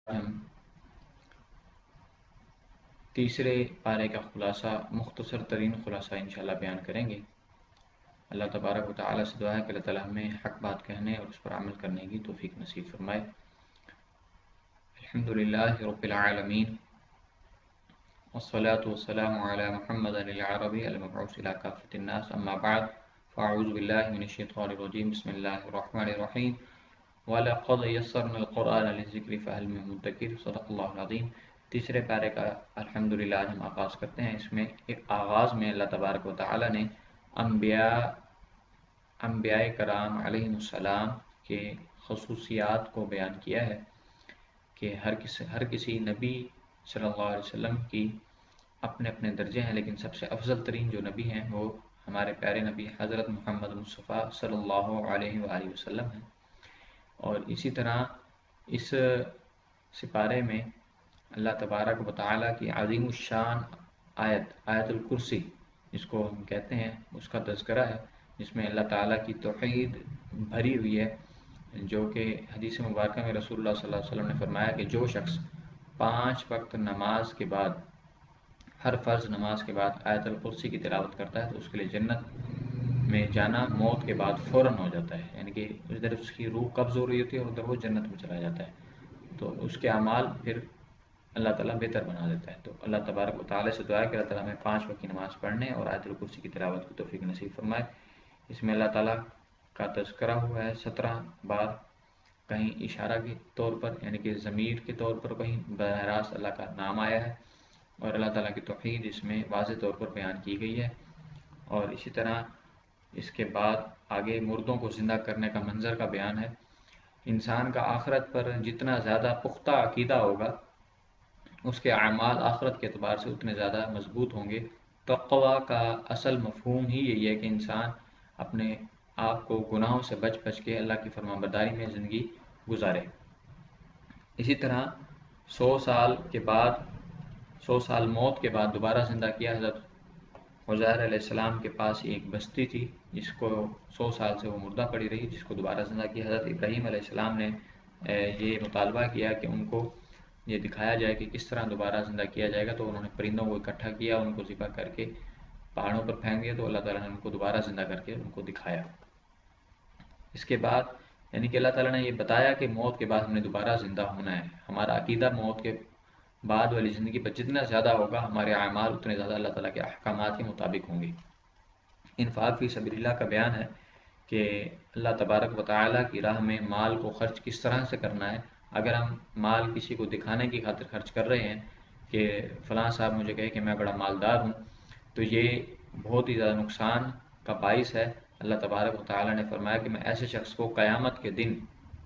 ہم تیسرے پارے کا خلاصہ، مختصر ترین خلاصہ انشاءاللہ بیان کریں گے۔ اللہ تبارک و تعالیٰ سے دعا ہے کہ اللہ تعالیٰ ہمیں حق بات کہنے اور اس پر عمل کرنے کی توفیق نصیب فرمائے۔ الحمدللہ رب العالمین، والصلاة والسلام علی محمد العربی المبعوث الی کافۃ الناس، اما بعد فاعوذ باللہ من الشیطان الرجیم، بسم اللہ الرحمن الرحیم۔ وَلَقَدْ يَسَّرْنَا الْقُرْآنَ لِلذِّكْرِ فَهَلْ مِن مُدَّكِرٍ، صدق اللہ العظیم۔ تیسرے پارے کا الحمدللہ آج ہم آغاز کرتے ہیں۔ اس میں ایک آغاز میں اللہ تبارک و تعالیٰ نے انبیاء کرام علیہ السلام کے خصوصیات کو بیان کیا ہے کہ ہر کسی نبی صلی اللہ علیہ وسلم کی اپنے اپنے درجے ہیں، لیکن سب سے افضل ترین جو نبی ہیں وہ ہمارے پیارے نبی حضرت محمد مصطفیٰ صلی اللہ علیہ وآلہ وسلم ہیں۔ اور اسی طرح اس سپارے میں اللہ تبارک و تعالیٰ کی عظیم الشان آیت الکرسی جس کو ہم کہتے ہیں، اس کا تذکرہ ہے، جس میں اللہ تعالیٰ کی توحید بھری ہوئی ہے، جو کہ حدیث مبارکہ میں رسول اللہ صلی اللہ علیہ وسلم نے فرمایا کہ جو شخص 5 وقت نماز کے بعد، ہر فرض نماز کے بعد آیت الکرسی کی تلاوت کرتا ہے تو اس کے لیے جنت میں جانا موت کے بعد فوراً ہو جاتا ہے، یعنی کہ ادھر اس کی روح قبض ہو رہی ہوتی ہے اور ادھر وہ جنت میں چلا جاتا ہے، تو اس کے اعمال پھر اللہ تعالیٰ بہتر بنا دیتا ہے۔ تو اللہ تبارک و تعالیٰ سے دعا ہے کہ اللہ تعالیٰ ہمیں 5 وقت کی نماز پڑھنے اور آیت الکرسی کی تلاوت کی توفیق نصیب فرمائے۔ اس میں اللہ تعالیٰ کا تذکرہ ہوا ہے 17 بار، کہیں اشارہ کے طور پر یعنی کہ ضمیر کے طور پر، کہیں براہ راست اللہ کا نام آیا ہے، اور اللہ تعالیٰ کی توحید اس میں واضح طور پر بیان کی گئی ہے۔ اور اسی طرح اس کے بعد آگے مردوں کو زندہ کرنے کا منظر کا بیان ہے۔ انسان کا آخرت پر جتنا زیادہ پختہ عقیدہ ہوگا، اس کے اعمال آخرت کے اعتبار سے اتنے زیادہ مضبوط ہوں گے۔ تقویٰ کا اصل مفہوم ہی یہی ہے کہ انسان اپنے آپ کو گناہوں سے بچ کے اللہ کی فرمانبرداری میں زندگی گزارے۔ اسی طرح 100 سال کے بعد، 100 سال موت کے بعد دوبارہ زندہ کیا۔ حضرت عزیر علیہ السلام کے پاس ایک بستی تھی جس کو 100 سال سے وہ مردہ پڑی رہی، جس کو دوبارہ زندہ کیا۔ حضرت ابراہیم علیہ السلام نے یہ مطالبہ کیا کہ ان کو یہ دکھایا جائے کہ کس طرح دوبارہ زندہ کیا جائے گا، تو انہوں نے پرندوں کو اکٹھا کیا، ان کو ذبح کر کے پہاڑوں پر پھینک دیا، تو اللہ تعالیٰ نے ان کو دوبارہ زندہ کر کے ان کو دکھایا۔ اس کے بعد یعنی کہ اللہ تعالیٰ نے یہ بتایا کہ موت کے بعد ہم نے دوبارہ زندہ ہونا ہے۔ ہمارا عقیدہ موت کے بعد والی زندگی پر جتنا زیادہ ہوگا، ہمارے اعمال اتنے زیادہ اللہ تعالیٰ کے احکامات کے مطابق ہوں گے۔ انفاق فی سبیل اللہ کا بیان ہے کہ اللہ تبارک و تعالیٰ کی راہ میں مال کو خرچ کس طرح سے کرنا ہے۔ اگر ہم مال کسی کو دکھانے کی خاطر خرچ کر رہے ہیں کہ فلاں صاحب مجھے کہے کہ میں بڑا مالدار ہوں، تو یہ بہت ہی زیادہ نقصان کا باعث ہے۔ اللہ تبارک و تعالیٰ نے فرمایا کہ میں ایسے شخص کو قیامت کے دن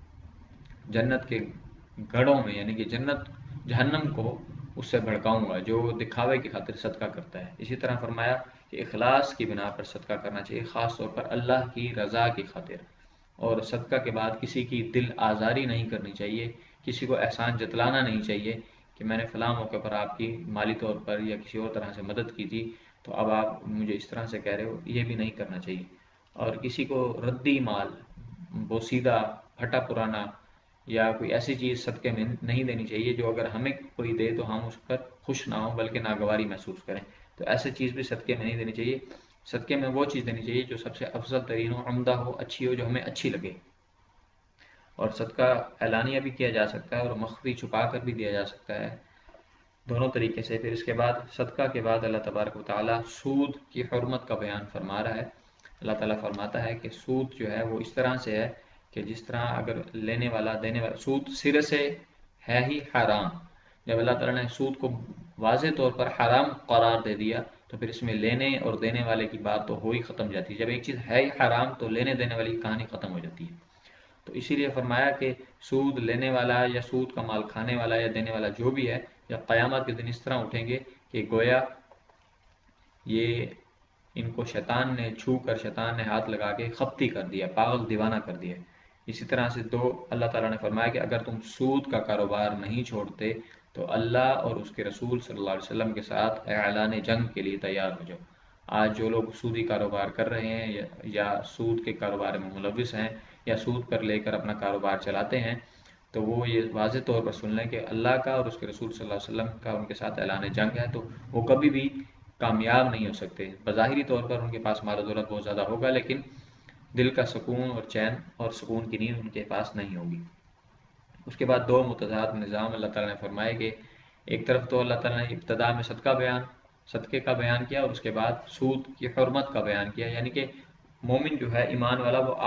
جنت کے گڑھوں میں یعنی کہ جہنم کو اس سے بھڑکاؤں گا جو دکھاوے کی خاطر صدقہ کرتا ہے۔ اسی طرح فرمایا کہ اخلاص کی بنا پر صدقہ کرنا چاہیے، خاص طور پر اللہ کی رضا کی خاطر، اور صدقہ کے بعد کسی کی دل آزاری نہیں کرنی چاہیے، کسی کو احسان جتلانا نہیں چاہیے کہ میں نے فلاں موقع پر آپ کی مالی طور پر یا کسی اور طرح سے مدد کی تھی تو اب آپ مجھے اس طرح سے کہہ رہے ہو، یہ بھی نہیں کرنا چاہیے۔ اور کسی کو ردی مال، بوسیدہ، پھٹا پرانا یا کوئی ایسی چیز صدقے میں نہیں دینی چاہیے جو اگر ہمیں کوئی دے تو ہم اس پر خوش نہ ہوں بلکہ ناگواری محسوس کریں، تو ایسی چیز بھی صدقے میں نہیں دینی چاہیے۔ صدقے میں وہ چیز دینی چاہیے جو سب سے افضل ترین ہو، عمدہ ہو، اچھی ہو، جو ہمیں اچھی لگے۔ اور صدقہ اعلانیہ بھی کیا جا سکتا ہے اور مخفی چھپا کر بھی دیا جا سکتا ہے، دونوں طریقے سے۔ پھر اس کے بعد صدقہ کے بعد اللہ تبارک و تعالیٰ سود کی حرمت کا بیان فرما رہا ہے۔ اللہ تعالیٰ فرماتا ہے کہ سود جو ہے وہ اس طرح سے ہے کہ جس طرح اگر لینے والا دینے والا، سود سرے سے ہے ہی حرام۔ جب اللہ تعالیٰ نے سود کو واضح طور پر حرام قرار دے دیا تو پھر اس میں لینے اور دینے والے کی بات تو ہو ہی ختم جاتی ہے۔ جب ایک چیز ہے ہی حرام تو لینے دینے والی کہانی ختم ہو جاتی ہے۔ تو اسی لیے فرمایا کہ سود لینے والا یا سود کا مال کھانے والا یا دینے والا جو بھی ہے، جب قیامت کے دن اس طرح اٹھیں گے کہ گویا یہ ان کو شیطان نے چھو کر، شیطان نے ہاتھ لگا کے خپتی کر دیا، پاگل دیوانہ کر دیا۔ اسی طرح سے اللہ تعالیٰ نے فرمایا کہ اگر تم سود کا کاروبار نہیں چھوڑتے تو اللہ اور اس کے رسول صلی اللہ علیہ وسلم کے ساتھ اعلان جنگ کے لیے تیار ہو جاؤ۔ آج جو لوگ سودی کاروبار کر رہے ہیں یا سود کے کاروبار میں ملوث ہیں یا سود پر لے کر اپنا کاروبار چلاتے ہیں، تو وہ یہ واضح طور پر سن لیں کہ اللہ کا اور اس کے رسول صلی اللہ علیہ وسلم کا ان کے ساتھ اعلان جنگ ہے، تو وہ کبھی بھی کامیاب نہیں ہو سکتے۔ بظاہری طور پر ان کے پاس مال و دولت بہت زیادہ ہوگا، لیکن دل کا سکون اور چین اور سکون کی نیند ان کے پاس نہیں ہوگی۔ اس کے بعد دو متضاد نظام اللہ تعالیٰ نے فرمائے کہ ایک طرف تو اللہ تعالیٰ نے ابتدا میں صدقے کا بیان کیا، اور اس کے بعد سود کی حرمت کا بیان کیا، یعنی کہ مومن جو ہے ایمان والا، وہ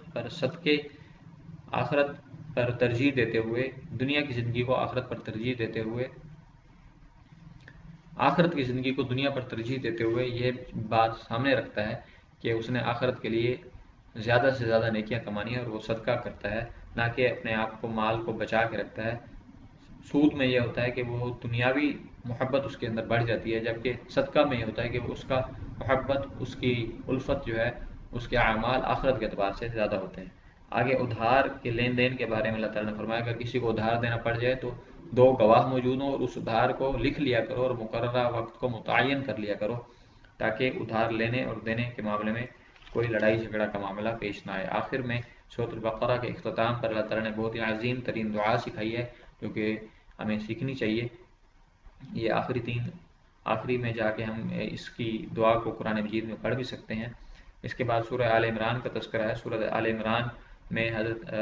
آخرت پر ترجیح دیتے ہوئے، دنیا کی زندگی کو آخرت پر ترجیح دیتے ہوئے، آخرت کی زندگی کو دنیا پر ترجیح دیتے ہوئے یہ بات سامنے رکھتا ہے کہ اس نے آخرت کے لیے زیادہ سے زیادہ نیکیاں کمانی ہیں، اور وہ صدقہ کرتا ہے، نہ کہ اپنے آپ کو مال کو بچا کے رکھتا ہے۔ سود میں یہ ہوتا ہے کہ وہ دنیاوی محبت اس کے اندر بڑھ جاتی ہے، جبکہ صدقہ میں یہ ہوتا ہے کہ اس کا محبت، اس کی الفت جو ہے، اس کے اعمال آخرت کے اعتبار سے زیادہ ہوتے ہیں۔ آگے ادھار کے لین دین کے بارے میں اللہ تعالیٰ نے فرمایا کہ اگر کسی کو ادھار دینا پڑ جائے تو دو گواہ موجود ہوں، اور اس ادھار کو لکھ لیا کرو اور مقررہ وقت کو متعین کر لیا کرو، تاکہ ادھار لینے اور دینے کے معاملے میں کوئی لڑائی جھگڑا کا معاملہ پیش نہ آئے۔ آخر میں سورۃ البقرہ کے اختتام پر اللہ تعالیٰ نے بہت ہی عظیم ترین دعا سکھائی ہے، جو کہ ہمیں سیکھنی چاہیے۔ یہ آخری میں جا کے ہم اس کی دعا کو قرآن مجید میں پڑھ بھی سکتے ہیں۔ اس کے بعد سورہ آل عمران کا تذکرہ ہے۔ سورہ آل عمران میں حضرت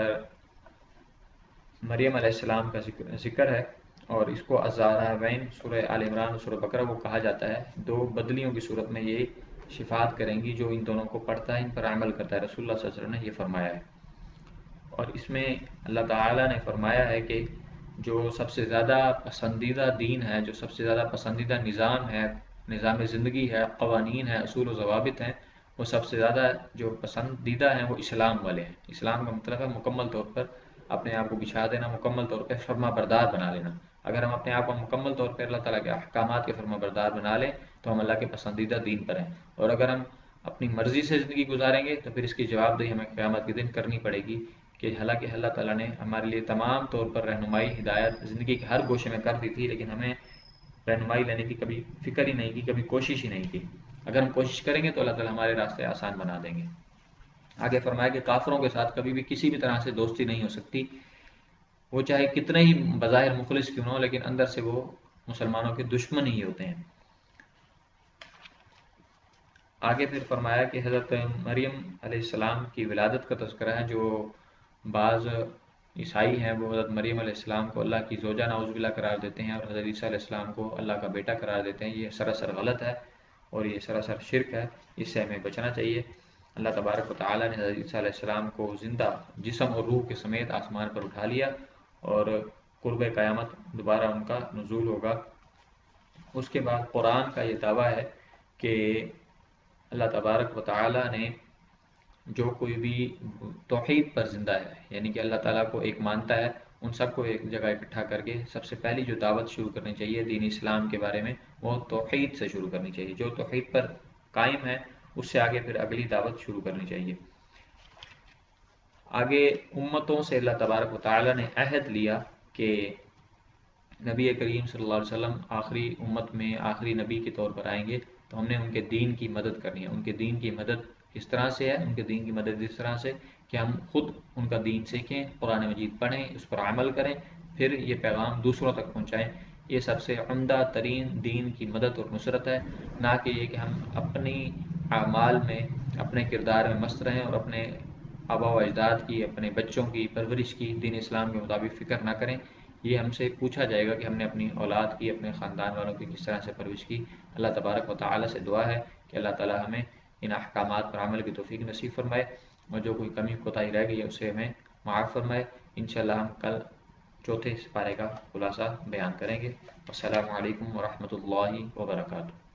مریم علیہ السلام کا ذکر ہے، اور اس کو الزہراوین، سورہ آل عمران اور سورہ بقرہ کو کہا جاتا ہے۔ دو بدلیوں کی صورت میں یہ شفاعت کریں گی، جو ان دونوں کو پڑھتا ہے ان پر عمل کرتا ہے۔ رسول اللہ صلی اللہ علیہ وسلم نے یہ فرمایا ہے، اور اس میں اللہ تعالیٰ نے فرمایا ہے کہ جو سب سے زیادہ پسندیدہ دین ہے، جو سب سے زیادہ پسندیدہ نظام ہے، نظام زندگی ہے، قوانین ہے، اصول و ضوابط ہیں، وہ سب سے زیادہ جو پسندیدہ ہیں وہ اسلام والے ہیں۔ اسلام کا مطلب ہے مکمل طور پر اپنے آپ کو بچھا دینا، مکمل طور پہ فرما بردار بنا لینا۔ اگر ہم اپنے آپ کو مکمل طور پہ اللہ تعالیٰ کے احکامات کے فرما بردار بنا لیں تو ہم اللہ کے پسندیدہ دین پر ہیں، اور اگر ہم اپنی مرضی سے زندگی گزاریں گے تو پھر اس کی جواب دہی ہمیں قیامت کے دن کرنی پڑے گی، کہ حالانکہ اللہ تعالیٰ نے ہمارے لیے تمام طور پر رہنمائی، ہدایت زندگی کے ہر گوشے میں کر دی تھی، لیکن ہمیں رہنمائی لینے کی کبھی فکر ہی نہیں کی، کبھی کوشش ہی نہیں کی۔ اگر ہم کوشش کریں گے تو اللہ تعالیٰ ہمارے راستے آسان بنا دیں گے۔ آگے فرمایا کہ کافروں کے ساتھ کبھی بھی کسی بھی طرح سے دوستی نہیں ہو سکتی، وہ چاہے کتنے ہی بظاہر مخلص کیوں نہ ہو، لیکن اندر سے وہ مسلمانوں کے دشمن ہی ہوتے ہیں۔ آگے پھر فرمایا کہ حضرت مریم علیہ السلام کی ولادت کا تذکرہ ہے۔ جو بعض عیسائی ہیں وہ حضرت مریم علیہ السلام کو اللہ کی زوجہ نعوذ باللہ قرار دیتے ہیں، اور حضرت عیسیٰ علیہ السلام کو اللہ کا بیٹا قرار دیتے ہیں۔ یہ سراسر غلط ہے، اور یہ سراسر شرک ہے، اس سے ہمیں بچنا چاہیے۔ اللہ تبارک و تعالیٰ نے حضرت عیسیٰ علیہ السلام کو زندہ جسم اور روح کے سمیت آسمان پر اٹھا لیا، اور قرب قیامت دوبارہ ان کا نزول ہوگا۔ اس کے بعد قرآن کا یہ دعویٰ ہے کہ اللہ تبارک و تعالیٰ نے جو کوئی بھی توحید پر زندہ ہے، یعنی کہ اللہ تعالیٰ کو ایک مانتا ہے، ان سب کو ایک جگہ اکٹھا کر کے سب سے پہلی جو دعوت شروع کرنی چاہیے دین اسلام کے بارے میں، وہ توحید سے شروع کرنی چاہیے۔ جو توحید پر قائم ہے اس سے آگے پھر اگلی دعوت شروع کرنی چاہیے۔ آگے امتوں سے اللہ تبارک و تعالیٰ نے عہد لیا کہ نبی کریم صلی اللہ علیہ وسلم آخری امت میں آخری نبی کے طور پر آئیں گے، تو ہم نے ان کے دین کی مدد کرنی ہے۔ ان کے دین کی مدد کس طرح سے ہے؟ ان کے دین کی مدد اس طرح سے کہ ہم خود ان کا دین سیکھیں، قرآن مجید پڑھیں، اس پر عمل کریں، پھر یہ پیغام دوسروں تک پہنچائیں۔ یہ سب سے عمدہ ترین دین کی مدد اور نصرت ہے، نہ کہ یہ کہ ہم اپنی اعمال میں، اپنے کردار میں مست رہیں اور اپنے آباء و اجداد کی، اپنے بچوں کی پرورش کی دین اسلام کے مطابق فکر نہ کریں۔ یہ ہم سے پوچھا جائے گا کہ ہم نے اپنی اولاد کی، اپنے خاندان والوں کی کس طرح سے پرورش کی۔ اللہ تبارک و تعالیٰ سے دعا ہے کہ اللہ تعالیٰ ہمیں ان احکامات پر عمل کی توفیق نصیب فرمائے، اور جو کوئی کمی کوتاہی رہ گئی ہے اسے ہمیں معاف فرمائے۔ انشاءاللہ ہم کل چوتھے سپارے کا خلاصہ بیان کریں گے۔ السلام علیکم ورحمۃ اللہ وبرکاتہ۔